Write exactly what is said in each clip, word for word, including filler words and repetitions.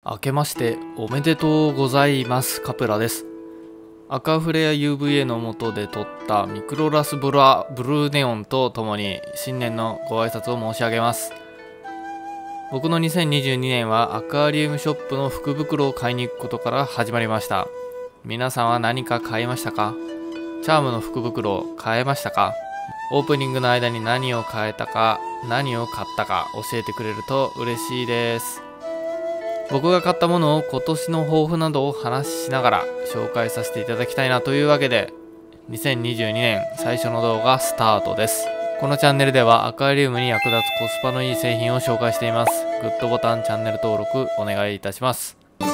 明けましておめでとうございます。カプラです。赤フレア ユーブイエー の下で撮ったミクロラスブラブルーネオンとともに新年のご挨拶を申し上げます。僕のにせんにじゅうにねんはアクアリウムショップの福袋を買いに行くことから始まりました。皆さんは何か買いましたか？チャームの福袋を買えましたか？オープニングの間に何を買えたか、何を買ったか教えてくれると嬉しいです。僕が買ったものを今年の抱負などを話しながら紹介させていただきたいなというわけで、にせんにじゅうにねん最初の動画スタートです。このチャンネルではアクアリウムに役立つコスパのいい製品を紹介しています。グッドボタン、チャンネル登録お願いいたします。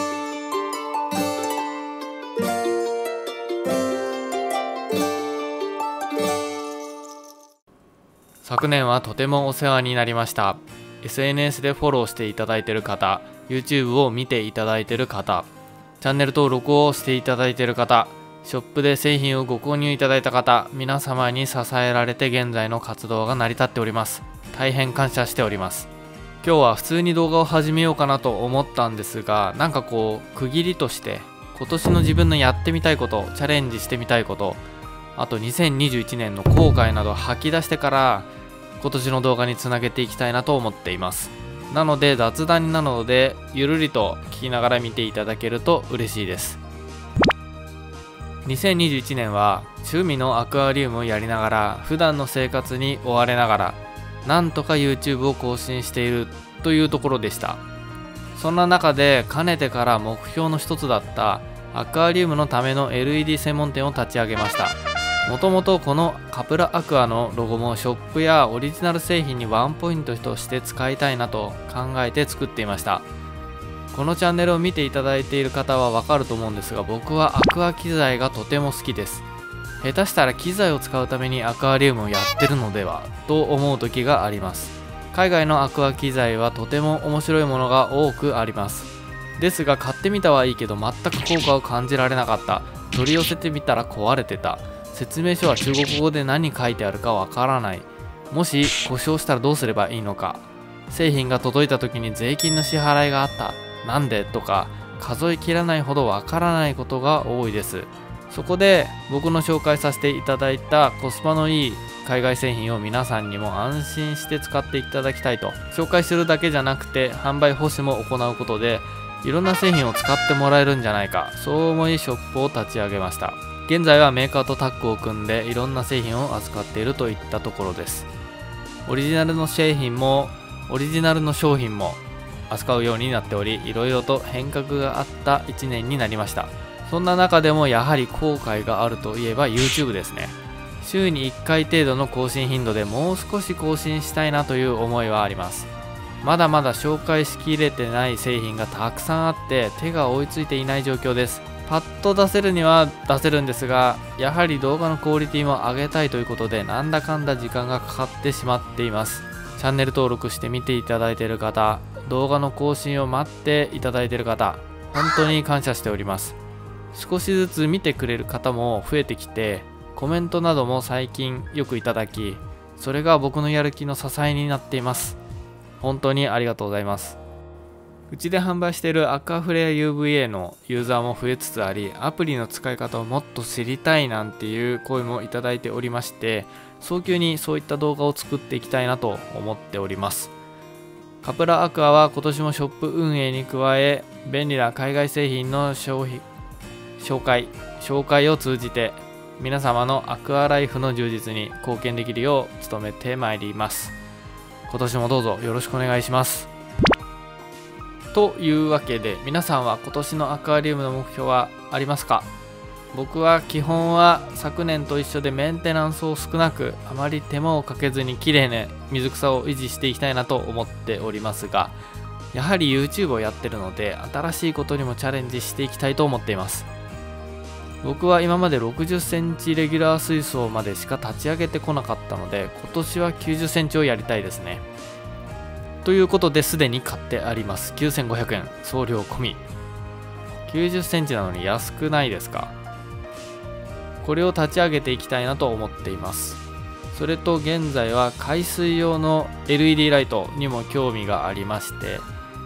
昨年はとてもお世話になりました。エスエヌエス でフォローしていただいている方、YouTube を見ていただいている方、チャンネル登録をしていただいている方、ショップで製品をご購入いただいた方、皆様に支えられて現在の活動が成り立っております。大変感謝しております。今日は普通に動画を始めようかなと思ったんですが、なんかこう区切りとして今年の自分のやってみたいこと、チャレンジしてみたいこと、あとにせんにじゅういちねんの後悔などを吐き出してから今年の動画につなげていきたいなと思っています。なので雑談なのでゆるりと聞きながら見ていただけると嬉しいです。にせんにじゅういちねんは趣味のアクアリウムをやりながら普段の生活に追われながらなんとか YouTube を更新しているというところでした。そんな中でかねてから目標の一つだったアクアリウムのための エルイーディー 専門店を立ち上げました。もともとこのカプラアクアのロゴもショップやオリジナル製品にワンポイントとして使いたいなと考えて作っていました。このチャンネルを見ていただいている方はわかると思うんですが、僕はアクア機材がとても好きです。下手したら機材を使うためにアクアリウムをやってるのではと思う時があります。海外のアクア機材はとても面白いものが多くあります。ですが買ってみたはいいけど全く効果を感じられなかった。取り寄せてみたら壊れてた。説明書は中国語で何書いてあるかわからない。もし故障したらどうすればいいのか。製品が届いた時に税金の支払いがあった。なんでとか数えきらないほどわからないことが多いです。そこで僕の紹介させていただいたコスパのいい海外製品を皆さんにも安心して使っていただきたいと、紹介するだけじゃなくて販売保守も行うことでいろんな製品を使ってもらえるんじゃないか、そう思いショップを立ち上げました。現在はメーカーとタッグを組んでいろんな製品を扱っているといったところです。オリジナルの製品もオリジナルの商品も扱うようになっており、いろいろと変革があったいちねんになりました。そんな中でもやはり後悔があるといえば YouTube ですね。週にいっかい程度の更新頻度でもう少し更新したいなという思いはあります。まだまだ紹介しきれてない製品がたくさんあって手が追いついていない状況です。パッと出せるには出せるんですが、やはり動画のクオリティも上げたいということでなんだかんだ時間がかかってしまっています。チャンネル登録して見ていただいている方、動画の更新を待っていただいている方、本当に感謝しております。少しずつ見てくれる方も増えてきて、コメントなども最近よくいただき、それが僕のやる気の支えになっています。本当にありがとうございます。うちで販売しているアクアフレア ユーブイエー のユーザーも増えつつあり、アプリの使い方をもっと知りたいなんていう声もいただいておりまして、早急にそういった動画を作っていきたいなと思っております。カプラアクアは今年もショップ運営に加え、便利な海外製品の消費紹介紹介を通じて皆様のアクアライフの充実に貢献できるよう努めてまいります。今年もどうぞよろしくお願いします。というわけで、皆さんは今年のアクアリウムの目標はありますか？僕は基本は昨年と一緒でメンテナンスを少なく、あまり手間をかけずに綺麗な水草を維持していきたいなと思っておりますが、やはり YouTube をやってるので新しいことにもチャレンジしていきたいと思っています。僕は今までろくじゅっセンチレギュラー水槽までしか立ち上げてこなかったので、今年はきゅうじゅっセンチをやりたいですね。ということですでに買ってあります。きゅうせんごひゃくえん、送料込み。きゅうじゅっセンチなのに安くないですか？これを立ち上げていきたいなと思っています。それと現在は海水用の エルイーディー ライトにも興味がありまして、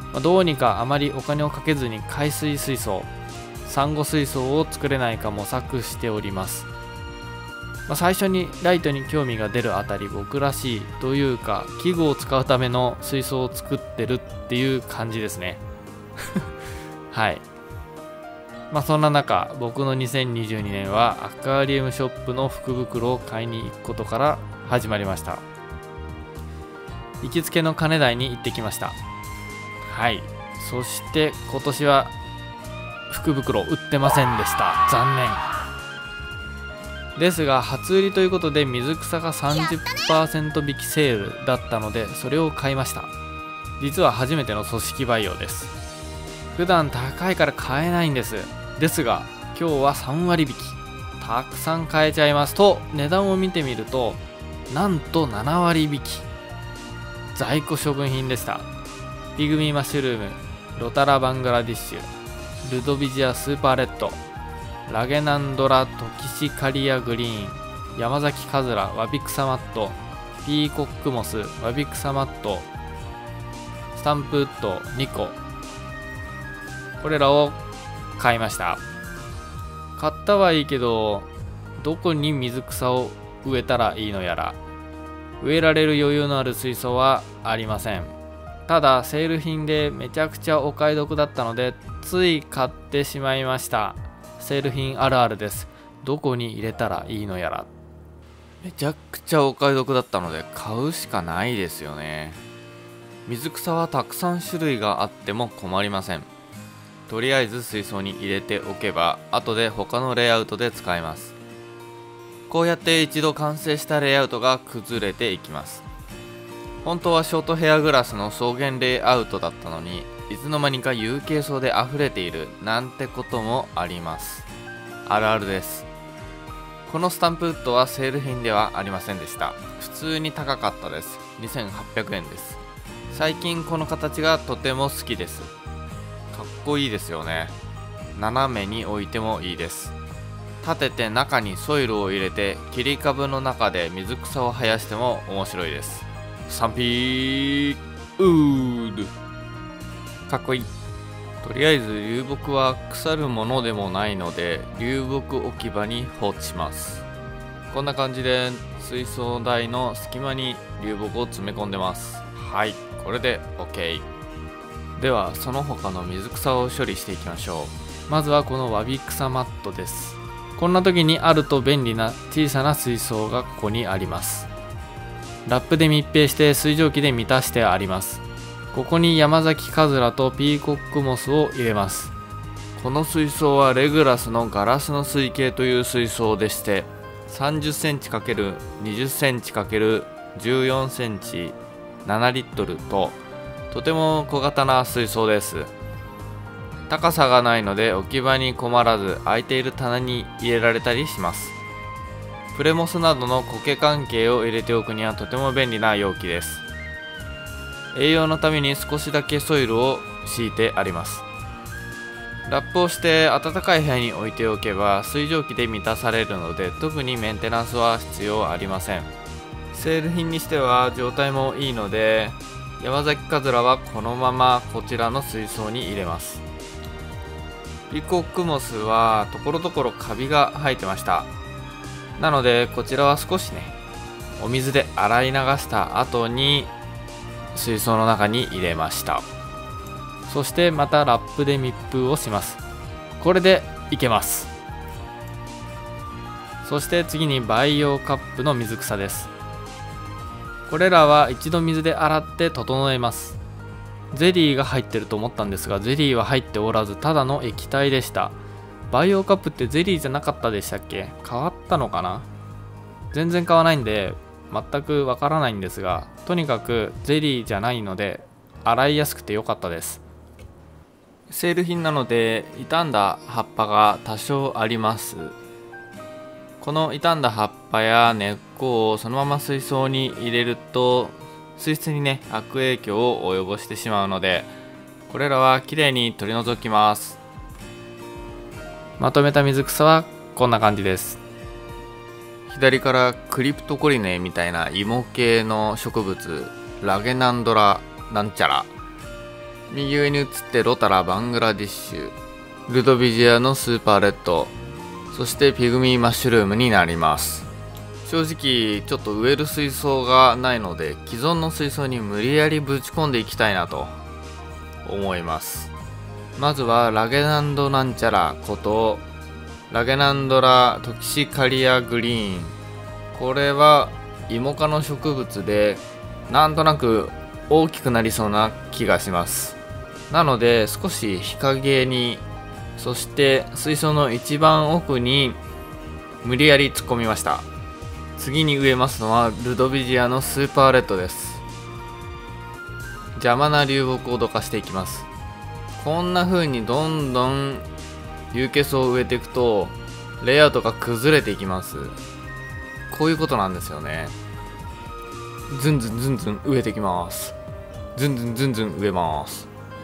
まあ、どうにかあまりお金をかけずに海水水槽、サンゴ水槽を作れないか模索しております。まあ、最初にライトに興味が出るあたり僕らしいというか、器具を使うための水槽を作ってるっていう感じですね。はい。まあそんな中、僕のにせんにじゅうにねんはアクアリウムショップの福袋を買いに行くことから始まりました。行きつけの金台に行ってきました。はい。そして今年は福袋売ってませんでした。残念。ですが初売りということで水草が さんじゅっパーセント 引きセールだったので、それを買いました。実は初めての組織培養です。普段高いから買えないんです。ですが今日はさんわり引き、たくさん買えちゃいます。と値段を見てみるとなんとななわり引き。在庫処分品でした。ピグミーマッシュルーム、ロタラバングラディッシュ、ルドビジアスーパーレッド、ラゲナンドラトキシカリアグリーン、山崎カズラワビクサマット、ピーコックモスワビクサマット、スタンプウッドにこ、これらを買いました。買ったはいいけど、どこに水草を植えたらいいのやら、植えられる余裕のある水槽はありません。ただセール品でめちゃくちゃお買い得だったのでつい買ってしまいました。セール品あるあるです。どこに入れたらいいのやら。めちゃくちゃお買い得だったので買うしかないですよね。水草はたくさん種類があっても困りません。とりあえず水槽に入れておけば後で他のレイアウトで使えます。こうやって一度完成したレイアウトが崩れていきます。本当はショートヘアグラスの草原レイアウトだったのに、いつの間にか有形層で溢れているなんてこともあります。あるあるです。このスタンプウッドはセール品ではありませんでした。普通に高かったです。にせんはっぴゃくえんです。最近この形がとても好きです。かっこいいですよね。斜めに置いてもいいです。立てて中にソイルを入れて切り株の中で水草を生やしても面白いです。サンピーウードかっこいい。とりあえず流木は腐るものでもないので流木置き場に放置します。こんな感じで水槽台の隙間に流木を詰め込んでます。はい、これで OK。 ではその他の水草を処理していきましょう。まずはこのワビクサマットです。こんな時にあると便利な小さな水槽がここにあります。ラップで密閉して水蒸気で満たしてあります。ここに山崎カズラとピーコックモスを入れます。この水槽はレグラスのガラスの水系という水槽でして、さんじゅっセンチかけるにじゅっセンチかけるじゅうよんセンチななリットルととても小型な水槽です。高さがないので置き場に困らず空いている棚に入れられたりします。プレモスなどの苔関係を入れておくにはとても便利な容器です。栄養のために少しだけソイルを敷いてあります。ラップをして暖かい部屋に置いておけば水蒸気で満たされるので特にメンテナンスは必要ありません。セール品にしては状態もいいので山崎カズラはこのままこちらの水槽に入れます。ピコックモスはところどころカビが生えてました。なのでこちらは少しねお水で洗い流した後に水槽の中に入れました。そしてまたラップで密封をします。これでいけます。そして次に培養カップの水草です。これらは一度水で洗って整えます。ゼリーが入ってると思ったんですがゼリーは入っておらずただの液体でした。培養カップってゼリーじゃなかったでしたっけ？変わったのかな？全然買わないんで全くわからないんですが、とにかくゼリーじゃないので洗いやすくて良かったです。セール品なので傷んだ葉っぱが多少あります。この傷んだ葉っぱや根っこをそのまま水槽に入れると水質にね悪影響を及ぼしてしまうのでこれらはきれいに取り除きます。まとめた水草はこんな感じです。左からクリプトコリネみたいな芋系の植物ラゲナンドラなんちゃら右上に移ってロタラバングラディッシュ、ルドビジアのスーパーレッド、そしてピグミーマッシュルームになります。正直ちょっと植える水槽がないので、既存の水槽に無理やりぶち込んでいきたいなと思います。まずはラゲナンドなんちゃらことラゲナンドラトキシカリアグリーン。これは芋科の植物で、なんとなく大きくなりそうな気がします。なので少し日陰に、そして水槽の一番奥に無理やり突っ込みました。次に植えますのはルドビジアのスーパーレッドです。邪魔な流木をどかしていきます。こんな風にどんどん有機層を植えていくとレイアウトが崩れていきます。こういうことなんですよね。ずんずんずんずん植えていきます。ずんずんずんずん植えます。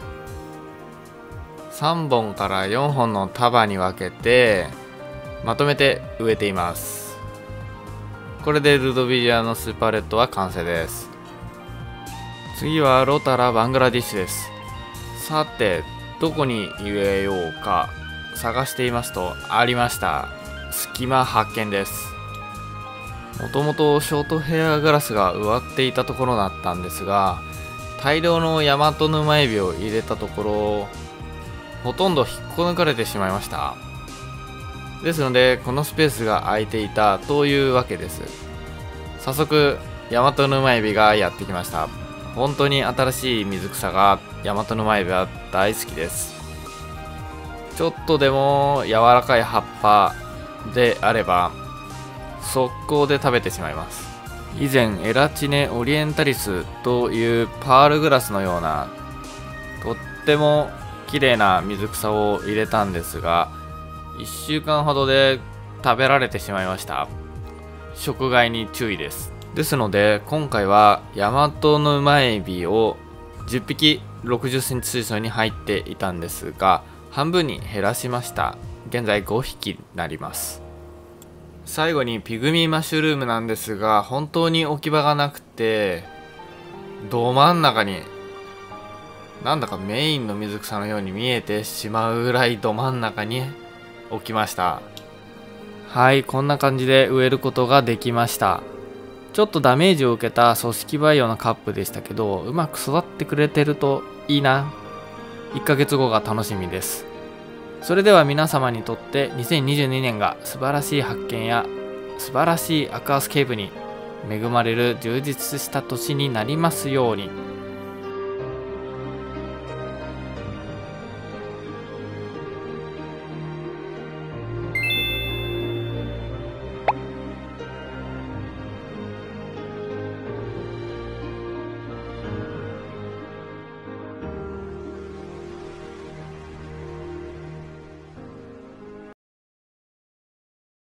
さんぼんからよんほんの束に分けてまとめて植えています。これでルドビジアのスーパーレッドは完成です。次はロタラバングラディッシュです。さてどこに植えようか探していますと、ありました。隙間発見です。もともとショートヘアグラスが植わっていたところだったんですが、大量のヤマトヌマエビを入れたところ、ほとんど引っこ抜かれてしまいました。ですのでこのスペースが空いていたというわけです。早速ヤマトヌマエビがやってきました。本当に新しい水草がヤマトヌマエビは大好きです。ちょっとでも柔らかい葉っぱであれば速攻で食べてしまいます。以前エラチネオリエンタリスというパールグラスのようなとっても綺麗な水草を入れたんですが、いっしゅうかんほどで食べられてしまいました。食害に注意です。ですので今回はヤマトヌマエビをじゅっぴきろくじゅっセンチ水槽に入っていたんですが、半分に減らしました。現在ごひきになります。最後にピグミーマッシュルームなんですが、本当に置き場がなくてど真ん中に、なんだかメインの水草のように見えてしまうぐらいど真ん中に置きました。はい、こんな感じで植えることができました。ちょっとダメージを受けた組織培養のカップでしたけど、うまく育ってくれてるといいな。いっかげつごが楽しみです。それでは皆様にとってにせんにじゅうにねんが素晴らしい発見や素晴らしいアクアスケープに恵まれる充実した年になりますように。